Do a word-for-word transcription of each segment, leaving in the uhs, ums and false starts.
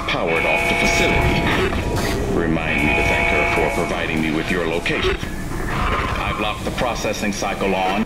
powered off the facility. Remind me to thank her for providing me with your location. I've locked the processing cycle on.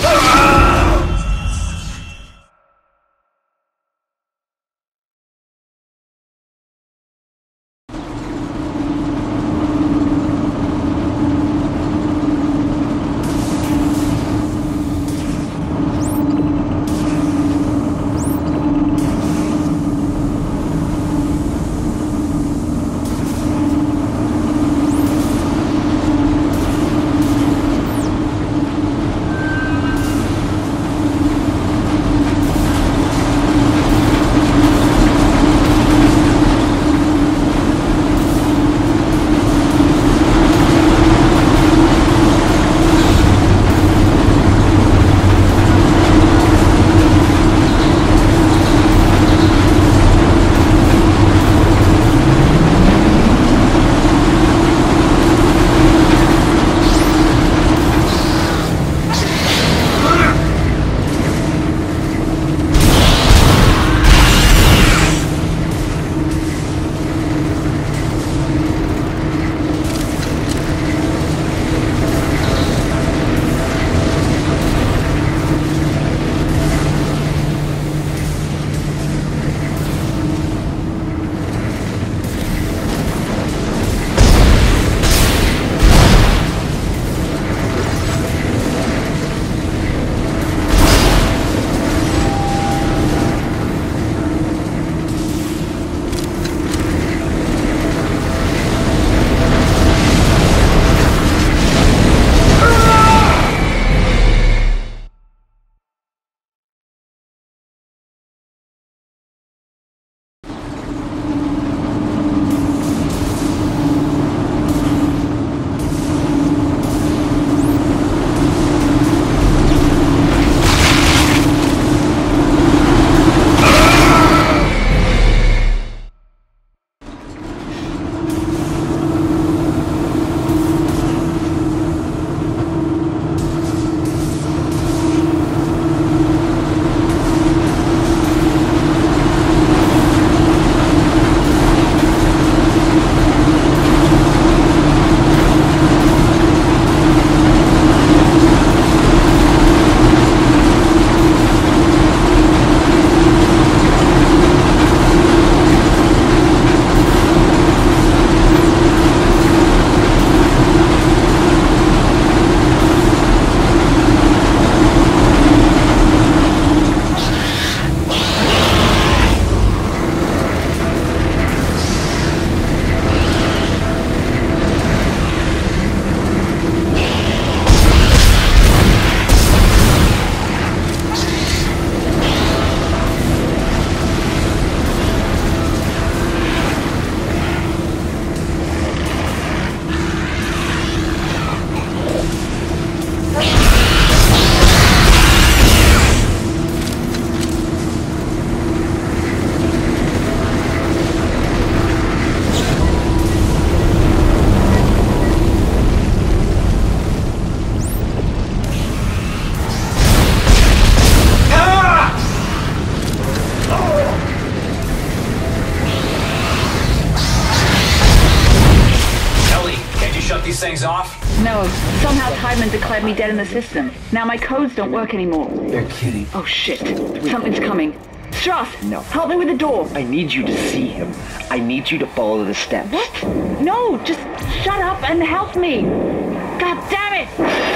these things off? No. Somehow Tiedemann declared me dead in the system. Now my codes don't work anymore. You're kidding. Oh shit. Something's coming. Strauss! No. Help me with the door. I need you to see him. I need you to follow the steps. What? No, just shut up and help me. God damn it!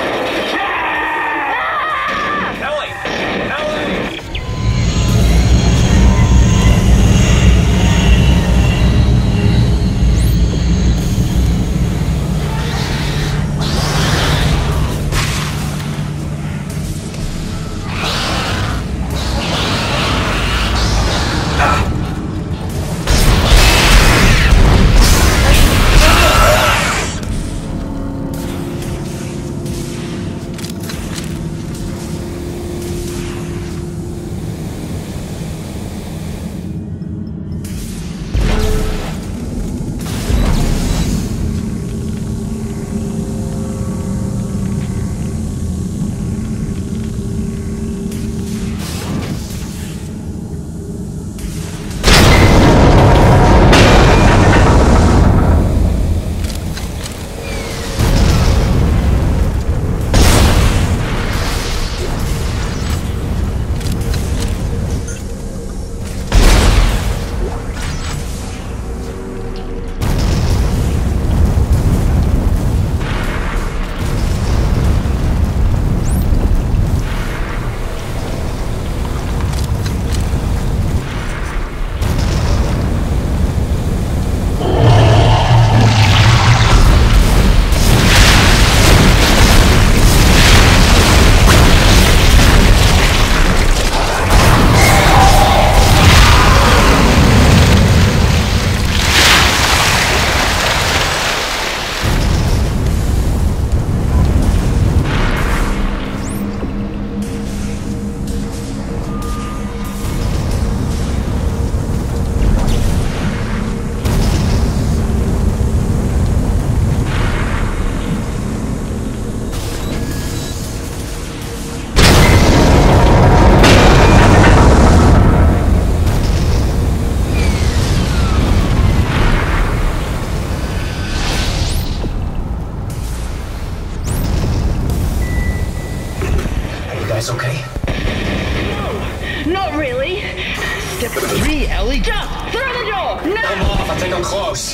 Ah! Ellie! Ellie! So close.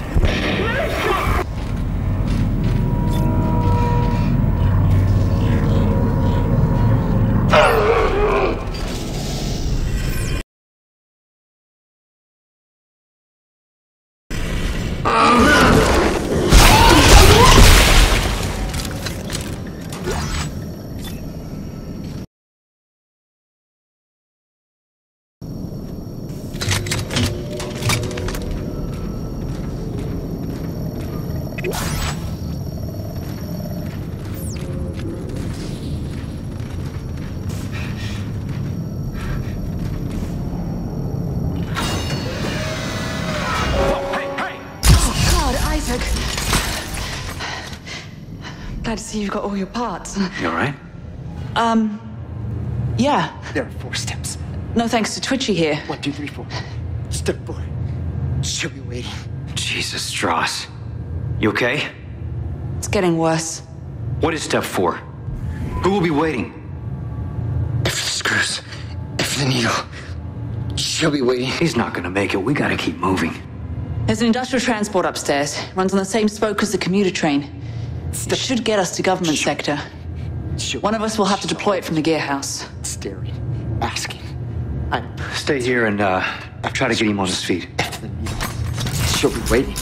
Glad to see you've got all your parts. You alright? Um, yeah. There are four steps. No thanks to Twitchy here. One, two, three, four. Step four. She'll be waiting. Jesus, Strauss. You okay? It's getting worse. What is step four? Who will be waiting? If the screws, if the needle, she'll be waiting. He's not gonna make it. We gotta keep moving. There's an industrial transport upstairs. Runs on the same spoke as the commuter train. It should get us to government sector. She'll One of us will have to deploy it from the gear house. staring, asking. I'm Stay here and, uh, try to get him on his feet. if the needle. She'll be waiting.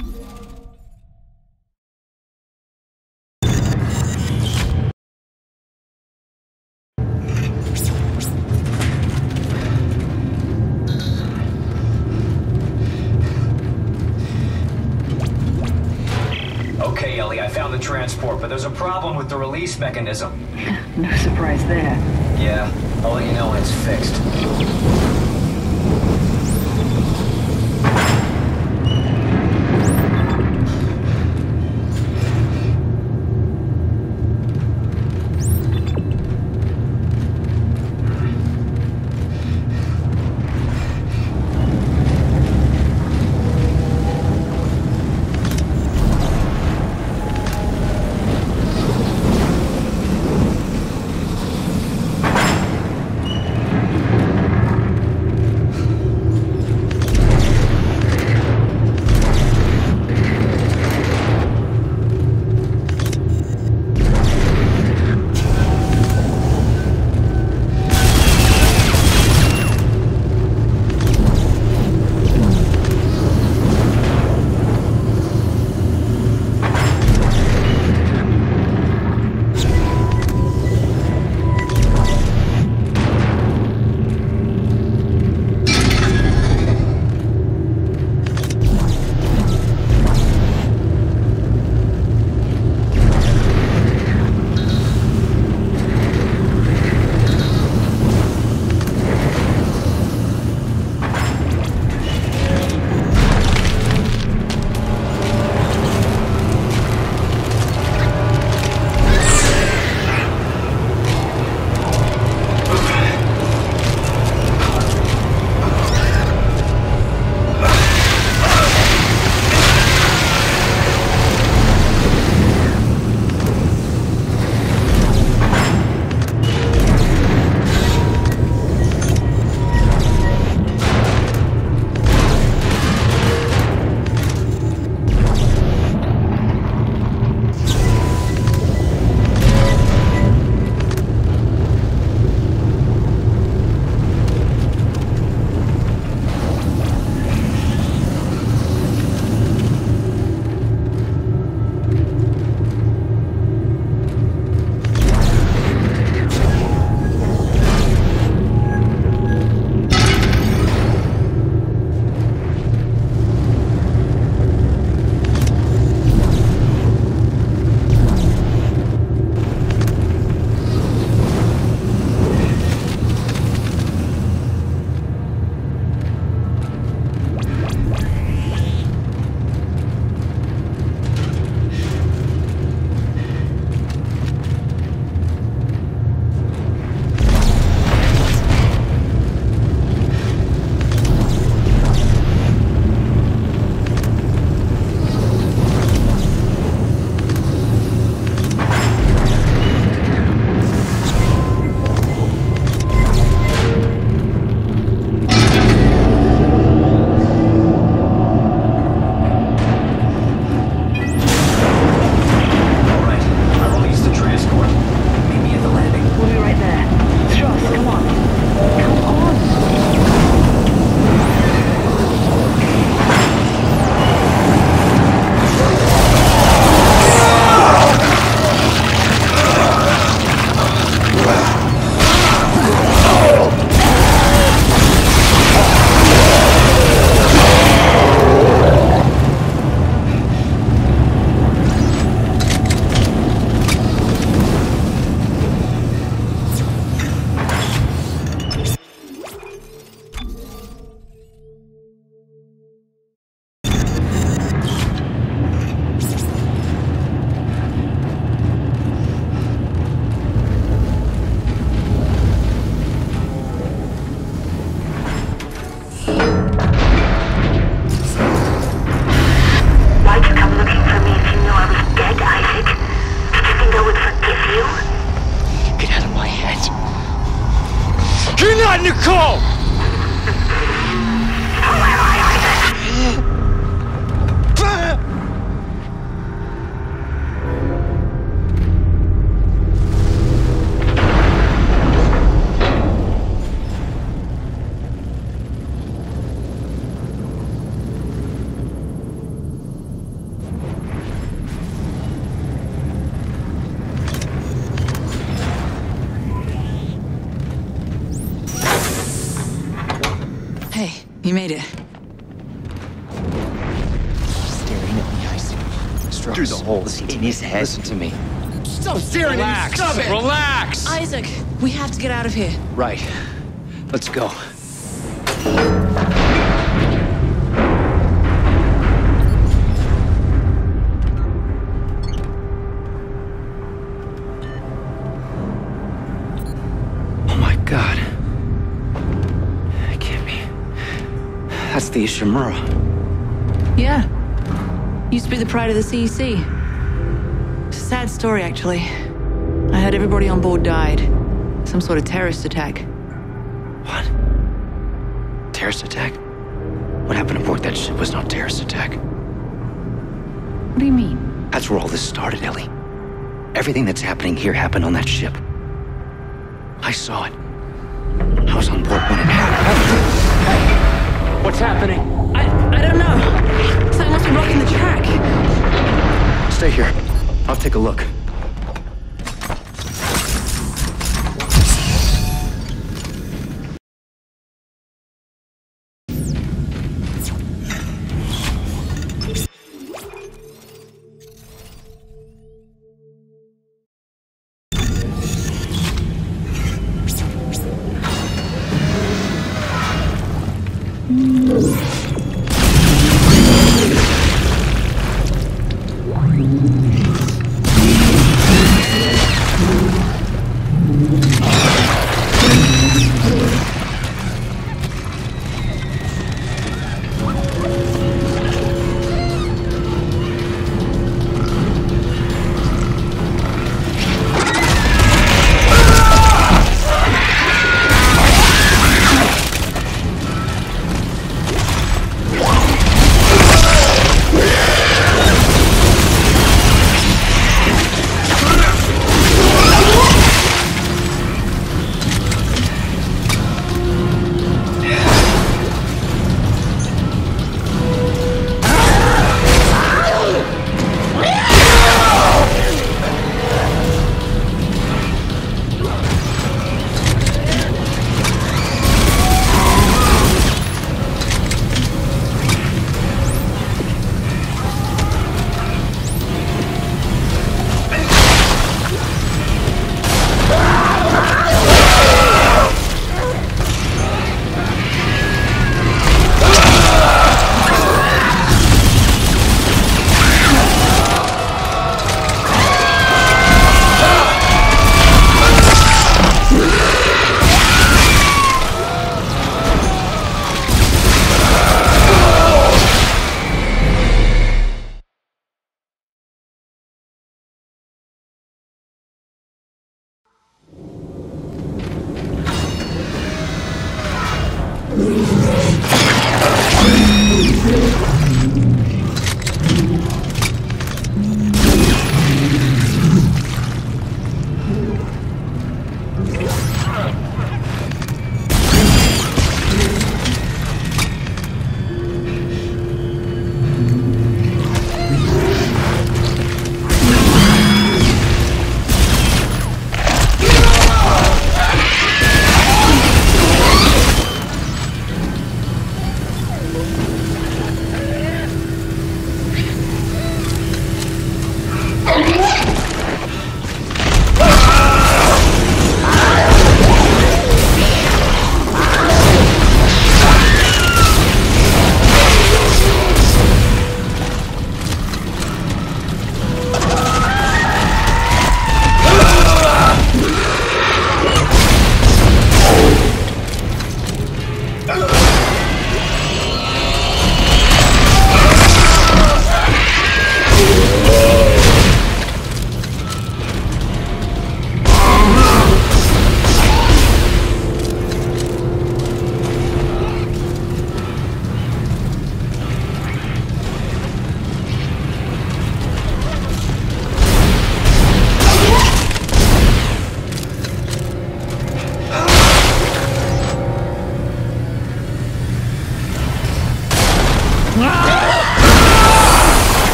Okay, Ellie, I found the transport, but there's a problem with the release mechanism. No surprise there. Yeah, I'll let you know when it's fixed. You made it. Staring at me, I see. Strauss. Through the holes in his head. Listen to me. Stop staring at me! Stop it! Relax! Isaac, we have to get out of here. Right. Let's go. Oh my God. It can't be. That's the Ishimura. Yeah. Used to be the pride of the C E C. It's a sad story, actually. I heard everybody on board died. Some sort of terrorist attack. What? Terrorist attack? What happened aboard that ship was no terrorist attack. What do you mean? That's where all this started, Ellie. Everything that's happening here happened on that ship. I saw it. I was on board when it happened. What's happening? I... I don't know. Something must be blocking the track. Stay here. I'll take a look.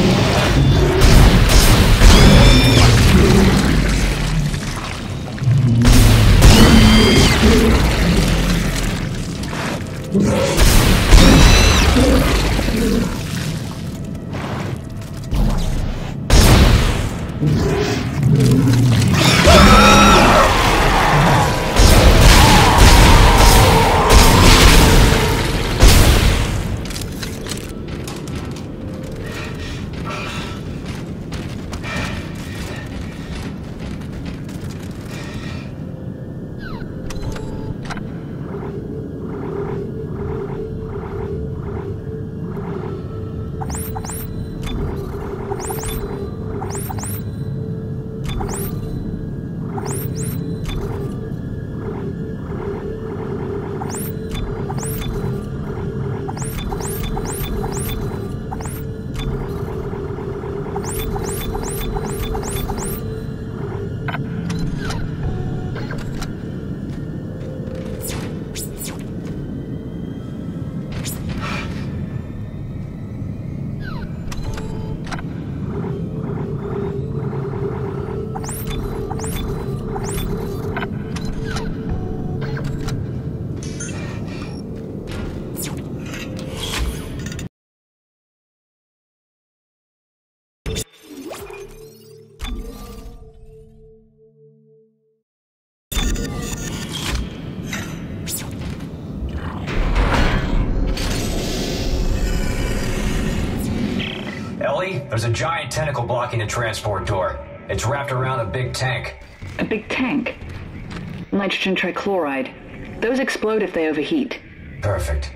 Ellie, there's a giant tentacle blocking the transport door. It's wrapped around a big tank. A big tank? Nitrogen trichloride. Those explode if they overheat. Perfect.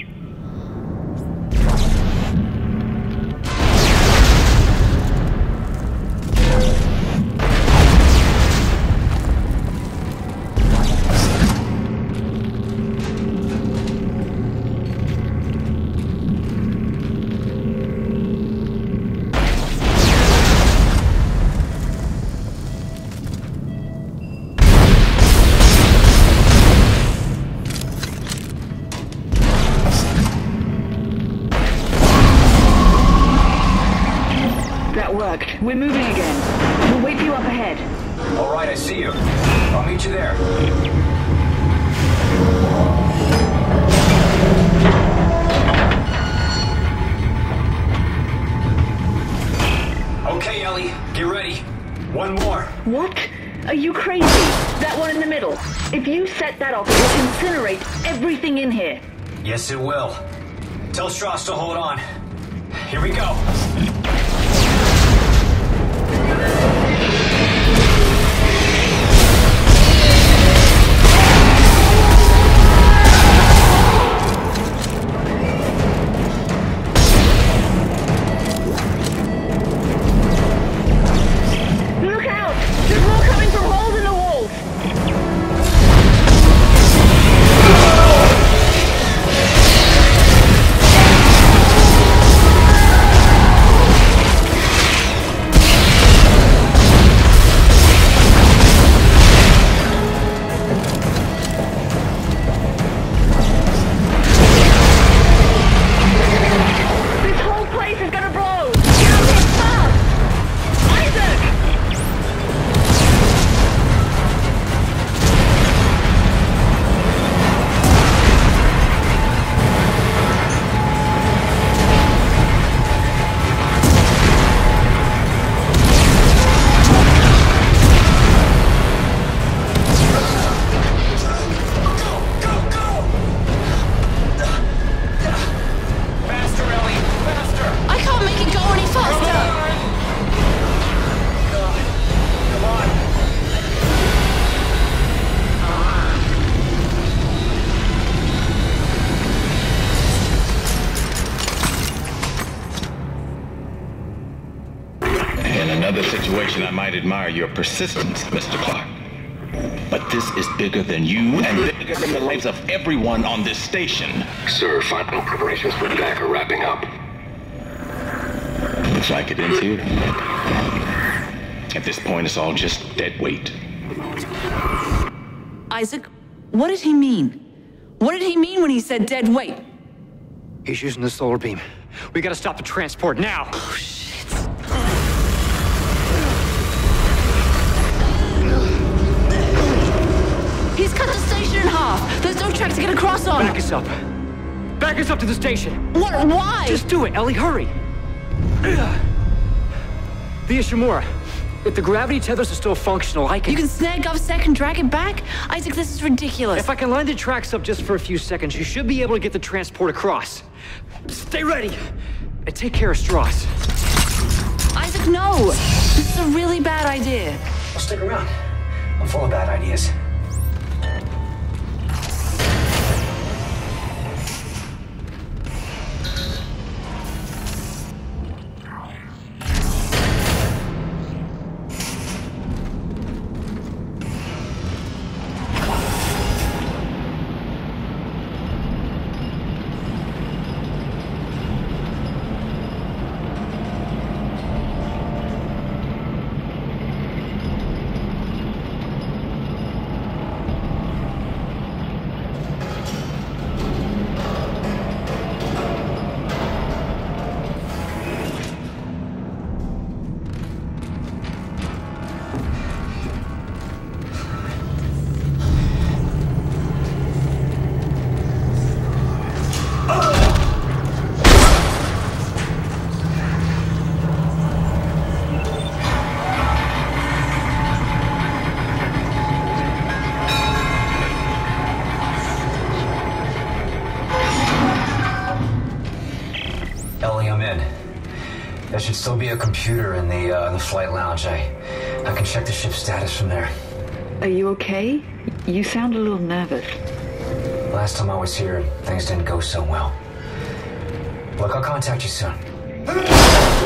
We're moving again. We'll wait for you up ahead. All right, I see you. I'll meet you there. Okay, Ellie, get ready. One more. What? Are you crazy? That one in the middle. If you set that off, it will incinerate everything in here. Yes, it will. Tell Strauss to hold on. Here we go. Look out! There's more coming from holes in the walls! I might admire your persistence, Mister Clark. But this is bigger than you and bigger than the lives of everyone on this station. Sir, final preparations for attack are wrapping up. Looks like it ends here. At this point, it's all just dead weight. Isaac, what did he mean? What did he mean when he said dead weight? He's using the solar beam. We gotta stop the transport now! Oh, shit. brakes on! Back us up. Back us up to the station. What? Why? Just do it, Ellie. Hurry. The Ishimura. If the gravity tethers are still functional, I can... You can snag GovSec and drag it back? Isaac, this is ridiculous. If I can line the tracks up just for a few seconds, you should be able to get the transport across. Stay ready. And take care of Strauss. Isaac, no! This is a really bad idea. Well, stick around. I'm full of bad ideas. There should still be a computer in the uh, in the flight lounge. I I can check the ship's status from there. Are you okay? You sound a little nervous. Last time I was here, things didn't go so well. Look, I'll contact you soon.